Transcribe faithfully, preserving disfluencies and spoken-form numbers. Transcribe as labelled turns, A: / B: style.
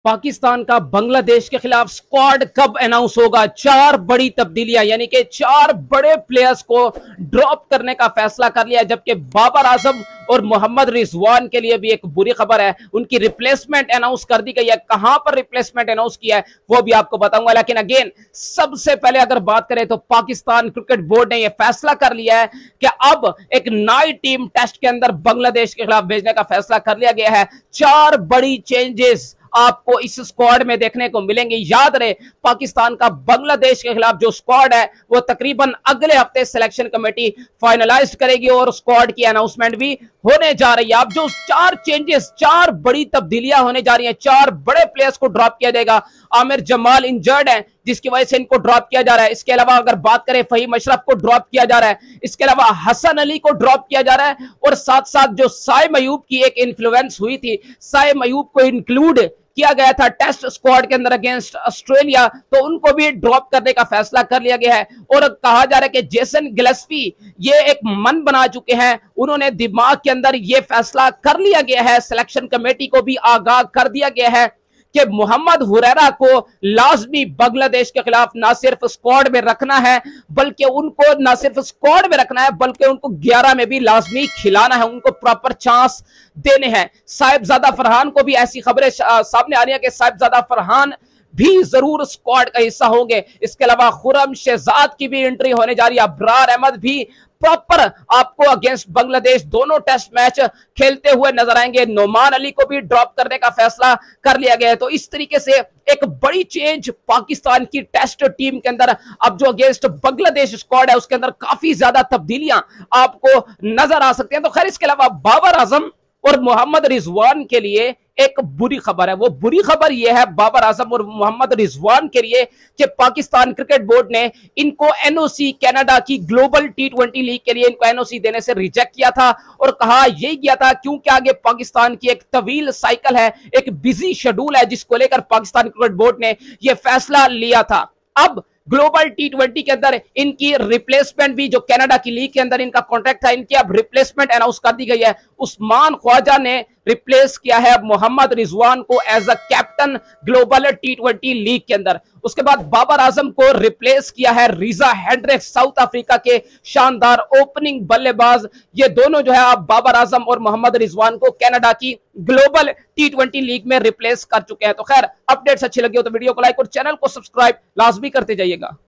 A: पाकिस्तान का बांग्लादेश के खिलाफ स्क्वाड कब अनाउंस होगा? चार बड़ी तब्दीलियां यानी कि चार बड़े प्लेयर्स को ड्रॉप करने का फैसला कर लिया, जबकि बाबर आजम और मोहम्मद रिजवान के लिए भी एक बुरी खबर है, उनकी रिप्लेसमेंट अनाउंस कर दी गई है। कहां पर रिप्लेसमेंट अनाउंस किया है वो भी आपको बताऊंगा, लेकिन अगेन सबसे पहले अगर बात करें तो पाकिस्तान क्रिकेट बोर्ड ने यह फैसला कर लिया है कि अब एक नई टीम टेस्ट के अंदर बांग्लादेश के खिलाफ भेजने का फैसला कर लिया गया है। चार बड़ी चेंजेस आपको इस स्क्वाड में देखने को मिलेंगे। याद रहे, पाकिस्तान का बांग्लादेश के खिलाफ जो स्क्वाड है वो तकरीबन अगले हफ्ते सिलेक्शन कमेटी फाइनलाइज करेगी और स्क्वाड की अनाउंसमेंट भी होने जा रही है। अब जो चार चेंजेस, चार बड़ी तब्दीलियां होने जा रही हैं, चार बड़े प्लेयर्स को ड्रॉप किया जाएगा। आमिर जमाल इंजर्ड है जिसकी वजह से इनको ड्रॉप किया जा रहा है। इसके अलावा अगर बात करें फहीम अशरफ को ड्रॉप किया जा रहा है, इसके अलावा हसन अली को ड्रॉप किया जा रहा है, और साथ साथ जो साइम अयूब की एक इन्फ्लुएंस हुई थी, साइम अयूब को इंक्लूड किया गया था टेस्ट स्क्वाड के अंदर अगेंस्ट ऑस्ट्रेलिया, तो उनको भी ड्रॉप करने का फैसला कर लिया गया है। और कहा जा रहा है कि जेसन गिलेस्पी ये एक मन बना चुके हैं, उन्होंने दिमाग के अंदर ये फैसला कर लिया गया है, सिलेक्शन कमेटी को भी आगाह कर दिया गया है कि मोहम्मद हुरैरा को लाजमी बांग्लादेश के खिलाफ ना सिर्फ स्क्वाड में रखना है, बल्कि उनको ना सिर्फ स्क्वाड में रखना है बल्कि उनको ग्यारह में भी लाजमी खिलाना है, उनको प्रॉपर चांस देने हैं। साहिबजादा फरहान को भी ऐसी खबरें सामने आ रही है कि साहिबजादा फरहान भी जरूर स्क्वाड का हिस्सा होंगे। इसके अलावा खुरम शहजाद की भी एंट्री होने जा रही है। अब्रार अहमद भी प्रॉपर आपको अगेंस्ट बांग्लादेश दोनों टेस्ट मैच खेलते हुए नजर आएंगे। नोमान अली को भी ड्रॉप करने का फैसला कर लिया गया है। तो इस तरीके से एक बड़ी चेंज पाकिस्तान की टेस्ट टीम के अंदर अब जो अगेंस्ट बांग्लादेश स्क्वाड है उसके अंदर काफी ज्यादा तब्दीलियां आपको नजर आ सकती हैं। तो खैर, इसके अलावा बाबर आजम और मोहम्मद रिजवान के लिए एक बुरी खबर है। वो बुरी खबर यह है बाबर आजम और मोहम्मद रिजवान के लिए कि पाकिस्तान क्रिकेट बोर्ड ने इनको एनओसी, कनाडा की ग्लोबल टी ट्वेंटी लीग के लिए इनको एनओसी देने से रिजेक्ट किया था, और कहा यही किया था क्योंकि आगे पाकिस्तान की एक तवील साइकिल है, एक बिजी शेड्यूल है, जिसको लेकर पाकिस्तान क्रिकेट बोर्ड ने यह फैसला लिया था। अब ग्लोबल टी ट्वेंटी के अंदर इनकी रिप्लेसमेंट भी, जो कनाडा की लीग के अंदर इनका कॉन्ट्रैक्ट था, इनकी अब रिप्लेसमेंट अनाउंस कर दी गई है। उस्मान ख्वाजा ने रिप्लेस किया है मोहम्मद रिजवान को as a captain global T twenty league के अंदर। उसके बाद बाबर आजम को रिप्लेस किया है रिजा हेंड्रिक्स, साउथ अफ्रीका के शानदार ओपनिंग बल्लेबाज। ये दोनों जो है आप बाबर आजम और मोहम्मद रिजवान को कनाडा की ग्लोबल टी ट्वेंटी लीग में रिप्लेस कर चुके हैं। तो खैर, अपडेट्स अच्छी लगी हो तो वीडियो को लाइक और चैनल को सब्सक्राइब लाजमी करते जाइएगा।